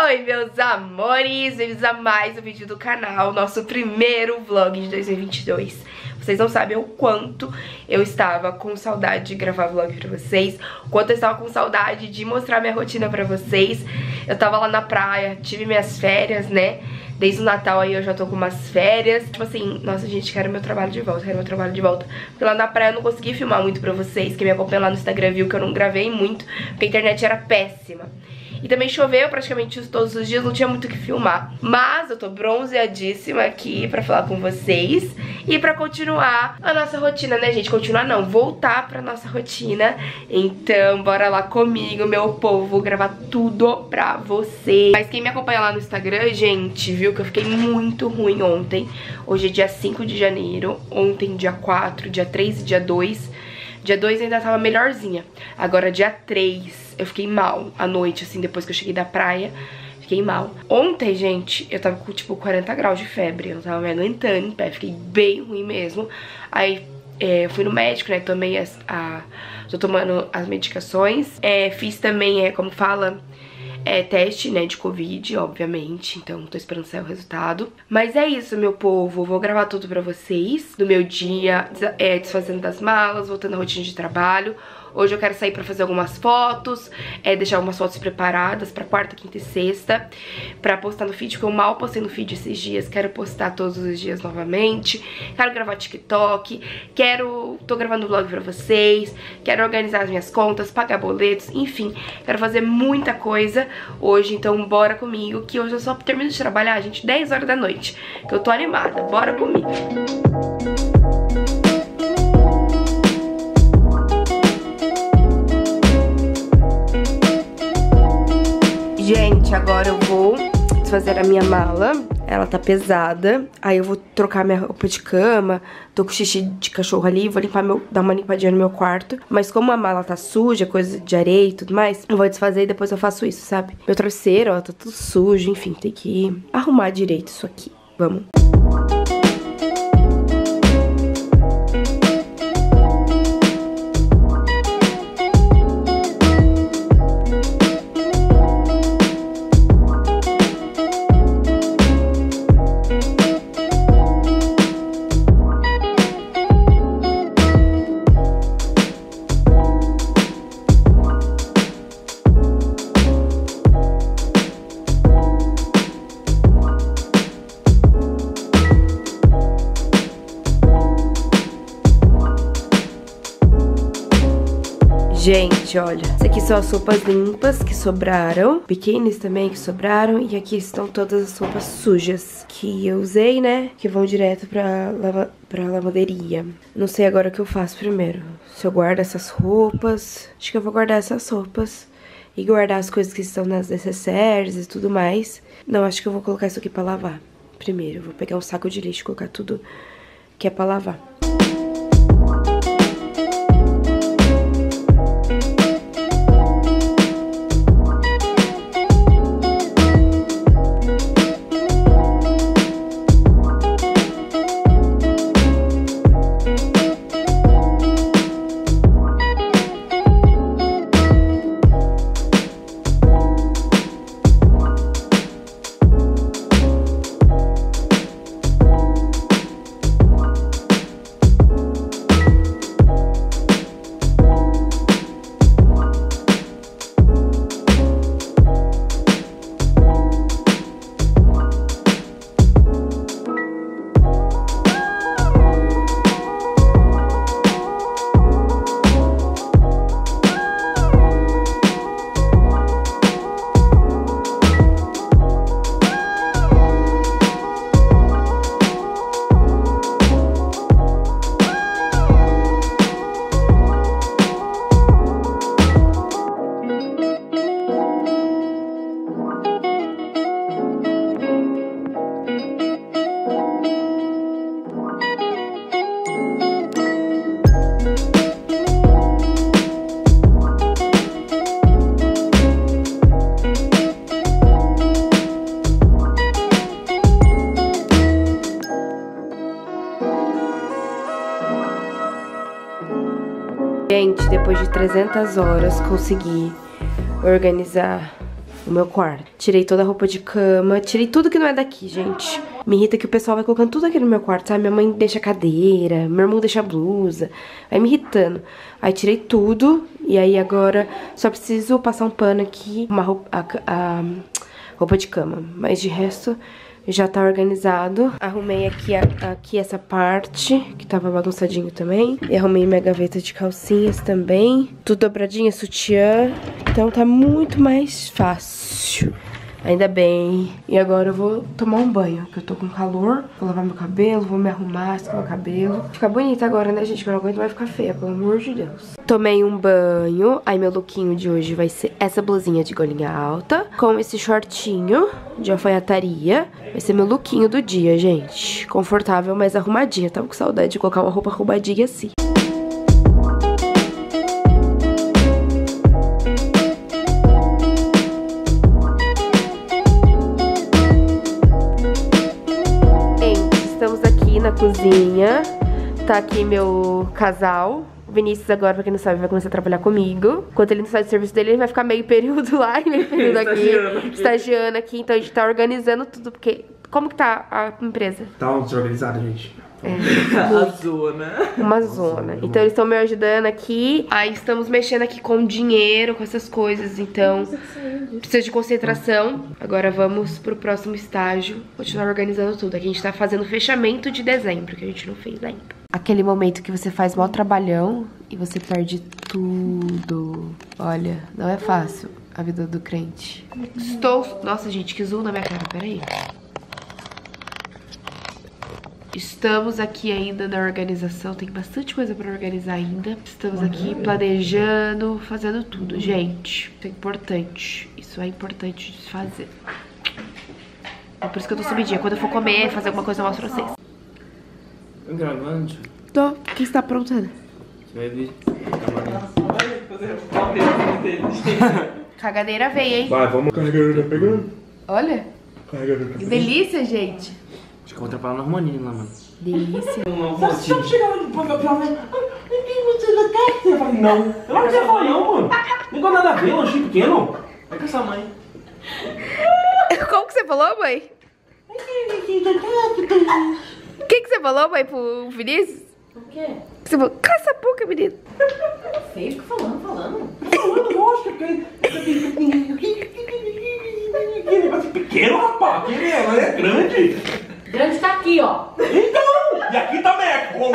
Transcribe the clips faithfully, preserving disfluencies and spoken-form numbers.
Oi, meus amores, bem-vindos a mais um vídeo do canal, nosso primeiro vlog de dois mil e vinte e dois. Vocês não sabem o quanto eu estava com saudade de gravar vlog pra vocês, o quanto eu estava com saudade de mostrar minha rotina pra vocês. Eu tava lá na praia, tive minhas férias, né? Desde o Natal aí eu já tô com umas férias. Tipo assim, nossa gente, quero meu trabalho de volta, quero meu trabalho de volta. Porque lá na praia eu não consegui filmar muito pra vocês. Quem me acompanha lá no Instagram viu que eu não gravei muito, porque a internet era péssima. E também choveu praticamente todos os dias, não tinha muito o que filmar. Mas eu tô bronzeadíssima aqui pra falar com vocês e pra continuar a nossa rotina, né, gente? Continuar não, voltar pra nossa rotina. Então, bora lá comigo, meu povo, gravar tudo pra vocês. Mas quem me acompanha lá no Instagram, gente, viu que eu fiquei muito ruim ontem. Hoje é dia cinco de janeiro, ontem dia quatro, dia três e dia dois. Dia dois ainda tava melhorzinha. Agora dia três eu fiquei mal à noite, assim, depois que eu cheguei da praia. Fiquei mal. Ontem, gente, eu tava com tipo quarenta graus de febre. Eu não tava me aguentando em pé, fiquei bem ruim mesmo. Aí é, eu fui no médico, né, tomei as... A, tô tomando as medicações. É, fiz também, é, como fala... É teste, né, de Covid, obviamente, então tô esperando sair o resultado. Mas é isso, meu povo, vou gravar tudo pra vocês, do meu dia, é, desfazendo das malas, voltando à rotina de trabalho. Hoje eu quero sair pra fazer algumas fotos, é, deixar algumas fotos preparadas pra quarta, quinta e sexta, pra postar no feed, porque eu mal postei no feed esses dias, quero postar todos os dias novamente, quero gravar TikTok, quero... tô gravando vlog pra vocês, quero organizar as minhas contas, pagar boletos, enfim, quero fazer muita coisa hoje, então bora comigo, que hoje eu só termino de trabalhar, gente, dez horas da noite, que eu tô animada, bora comigo. Gente, agora eu vou desfazer a minha mala. Ela tá pesada. Aí eu vou trocar minha roupa de cama. Tô com xixi de cachorro ali. Vou limpar meu, dar uma limpadinha no meu quarto. Mas como a mala tá suja, coisa de areia e tudo mais, eu vou desfazer e depois eu faço isso, sabe? Meu travesseiro, ó, tá tudo sujo. Enfim, tem que arrumar direito isso aqui. Vamos. Gente, olha, isso aqui são as roupas limpas que sobraram, biquínis também que sobraram, e aqui estão todas as roupas sujas que eu usei, né, que vão direto pra, lava, pra lavanderia. Não sei agora o que eu faço primeiro, se eu guardo essas roupas, acho que eu vou guardar essas roupas e guardar as coisas que estão nas necessaires e tudo mais. Não, acho que eu vou colocar isso aqui pra lavar primeiro, eu vou pegar um saco de lixo e colocar tudo que é pra lavar. Gente, depois de trezentas horas consegui organizar no meu quarto. Tirei toda a roupa de cama, tirei tudo que não é daqui, gente. Me irrita que o pessoal vai colocando tudo aqui no meu quarto, sabe? Minha mãe deixa cadeira, meu irmão deixa blusa, vai me irritando. Aí tirei tudo e aí agora só preciso passar um pano aqui, uma roupa, a, a roupa de cama. Mas de resto já tá organizado. Arrumei aqui, a, aqui essa parte, que tava bagunçadinho também. E arrumei minha gaveta de calcinhas também. Tudo dobradinha, sutiã. Então tá muito mais fácil. Ainda bem. E agora eu vou tomar um banho, que eu tô com calor. Vou lavar meu cabelo, vou me arrumar, escovar meu cabelo. Ficar bonita agora, né, gente? Que eu não aguento mais ficar feia, pelo amor de Deus. Tomei um banho. Aí meu lookinho de hoje vai ser essa blusinha de golinha alta, com esse shortinho de alfaiataria. Vai ser meu lookinho do dia, gente. Confortável, mas arrumadinha. Tava com saudade de colocar uma roupa arrumadinha assim. Na cozinha, tá aqui meu casal. O Vinícius agora, pra quem não sabe, vai começar a trabalhar comigo. Enquanto ele não sai do serviço dele, ele vai ficar meio período lá e meio período aqui, estagiando aqui. Estagiando aqui. Então a gente tá organizando tudo, porque... Como que tá a empresa? Tá desorganizada, gente. É, uma zona. Uma zona. Então eles estão me ajudando aqui. Aí estamos mexendo aqui com dinheiro, com essas coisas. Então precisa de concentração. Agora vamos pro próximo estágio. Continuar organizando tudo. Aqui a gente tá fazendo o fechamento de dezembro, que a gente não fez ainda. Aquele momento que você faz mó trabalhão e você perde tudo. Olha, não é fácil a vida do crente. Estou... Nossa, gente, que zoom na minha cara. Peraí. Estamos aqui ainda na organização, tem bastante coisa pra organizar ainda. Estamos aqui planejando, fazendo tudo, gente. Isso é importante, isso é importante de fazer. É por isso que eu tô subidinha. Quando eu for comer, fazer alguma coisa, eu mostro pra vocês. Tô gravando? Tô. O que você tá aprontando? Você vai ver. Cagadeira veio, hein? Vai, vamos. Carregador tá pegando? Olha. Carregador tá Que pegando. delícia, gente. Acho que eu vou atrapalhar no harmonino lá, mano. Delícia. Você não chegava de papel pra mim. Eu falei, não. Eu não quero falar, não, mano. Não tem nada a ver, lanchinho pequeno. Vai com essa mãe. Como que você falou, mãe? O que que você falou, mãe, pro Vinícius? O quê? Você falou, cala essa boca, menino. Feio, fica falando, falando. Falando, lógico, que que negócio pequeno, rapaz. Que é, é grande. Grande tá aqui, ó. Então, e aqui também é como.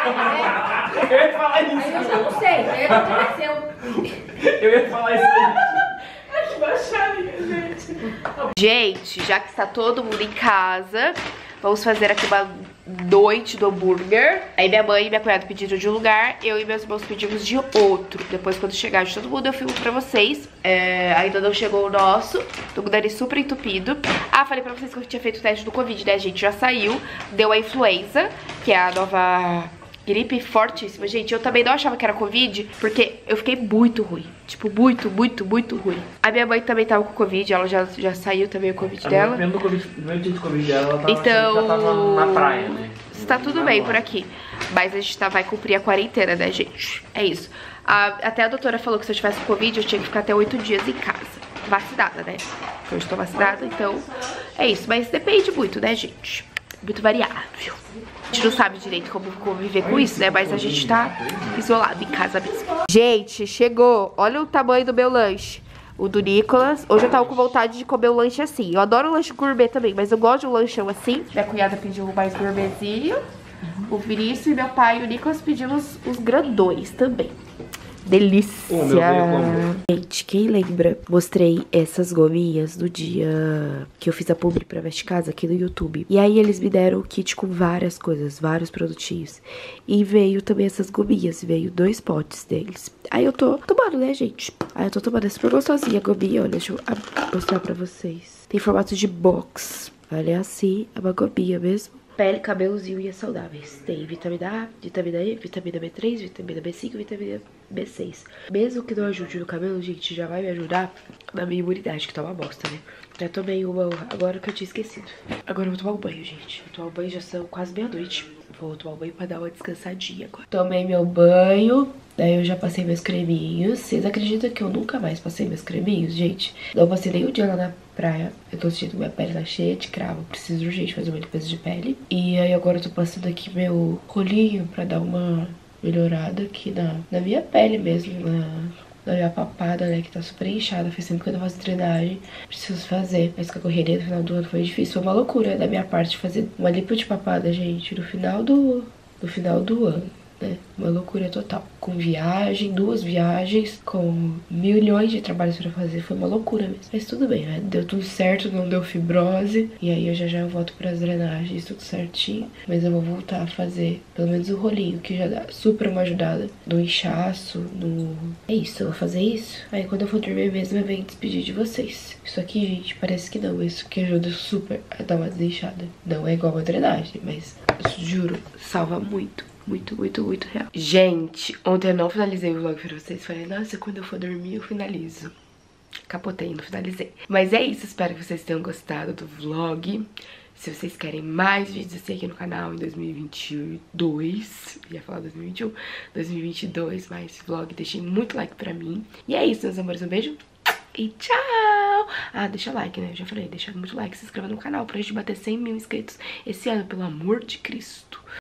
Eu ia falar Aí isso. eu já não sei, aí aconteceu. Eu ia falar isso aí. Acho baixaria, gente. Gente, já que está todo mundo em casa, vamos fazer aqui uma noite do hambúrguer. Aí minha mãe e minha cunhada pediram de um lugar, eu e meus irmãos pedimos de outro. Depois, quando chegar de todo mundo, eu filmo pra vocês. É, ainda não chegou o nosso. Tô com o nariz super entupido. Ah, falei pra vocês que eu tinha feito o teste do Covid, né, gente? Já saiu. Deu a influenza, que é a nova... gripe fortíssima. Gente, eu também não achava que era Covid, porque eu fiquei muito ruim. Tipo, muito, muito, muito ruim. A minha mãe também tava com Covid, ela já, já saiu também o Covid dela. Mesmo no COVID, no dia do Covid dela, ela tava, Então, ela tava na praia, né? Está tudo bem por aqui. Mas a gente tá, vai cumprir a quarentena, né, gente? É isso. A, até a doutora falou que se eu tivesse Covid, eu tinha que ficar até oito dias em casa. Vacinada, né? Porque eu estou vacinada, então é isso. Mas depende muito, né, gente? Muito variável. A gente não sabe direito como conviver com isso, né? Mas a gente tá isolado em casa mesmo. Gente, chegou. Olha o tamanho do meu lanche. O do Nicolas. Hoje eu tava com vontade de comer um lanche assim. Eu adoro lanche gourmet também, mas eu gosto de um lanchão assim. Minha cunhada pediu mais gourmetzinho. O Vinícius e meu pai e o Nicolas pediram os, os grandões também. Delícia! Oh, meu Deus, gente, quem lembra? Mostrei essas gominhas no dia que eu fiz a publi pra Veste Casa aqui no YouTube. E aí eles me deram o kit com várias coisas, vários produtinhos. E veio também essas gominhas, veio dois potes deles. Aí eu tô tomando, né, gente? Aí eu tô tomando essa super gostosinha a gominha, olha, deixa eu mostrar pra vocês. Tem formato de box. Olha assim, é uma gominha mesmo. Pele, cabelos e unhas saudáveis. Tem vitamina A, vitamina E, vitamina B três, vitamina B cinco e vitamina B seis. Mesmo que não ajude no cabelo, gente, já vai me ajudar na minha imunidade, que tá uma bosta, né? Já tomei uma agora que eu tinha esquecido. Agora eu vou tomar um banho, gente. Vou tomar um banho, já são quase meia-noite. Vou tomar um banho pra dar uma descansadinha agora. Tomei meu banho, daí eu já passei meus creminhos. Vocês acreditam que eu nunca mais passei meus creminhos, gente? Não passei nem um dia lá na praia. Eu tô sentindo minha pele tá cheia de cravo. Preciso urgente fazer uma limpeza de pele. E aí agora eu tô passando aqui meu rolinho pra dar uma melhorada aqui na, na minha pele mesmo, na... da minha papada, né, que tá super inchada. Faz tempo que eu não faço drenagem. Preciso fazer. Mas com a correria no final do ano foi difícil. Foi uma loucura da minha parte fazer uma lipo de papada, gente, no final do, no final do ano, né? Uma loucura total. Com viagem, duas viagens, com milhões de trabalhos pra fazer. Foi uma loucura mesmo. Mas tudo bem, né? Deu tudo certo, não deu fibrose. E aí eu já já volto pras drenagens, tudo certinho. Mas eu vou voltar a fazer pelo menos o rolinho, que já dá super uma ajudada no inchaço, no... É isso, eu vou fazer isso. Aí quando eu for dormir mesmo, eu venho despedir de vocês. Isso aqui, gente, parece que não. Isso que ajuda super a dar uma desinchada. Não é igual uma drenagem, mas eu juro, salva muito. Muito, muito, muito real. Gente, ontem eu não finalizei o vlog pra vocês. Falei, nossa, quando eu for dormir eu finalizo. Capotei, não finalizei. Mas é isso, espero que vocês tenham gostado do vlog. Se vocês querem mais vídeos assim aqui no canal em dois mil e vinte e dois, ia falar dois mil e vinte e um, dois mil e vinte e dois, mais vlog, deixem muito like pra mim. E é isso, meus amores, um beijo e tchau! Ah, deixa like, né? Eu já falei, deixa muito like, se inscreva no canal pra gente bater cem mil inscritos esse ano, pelo amor de Cristo.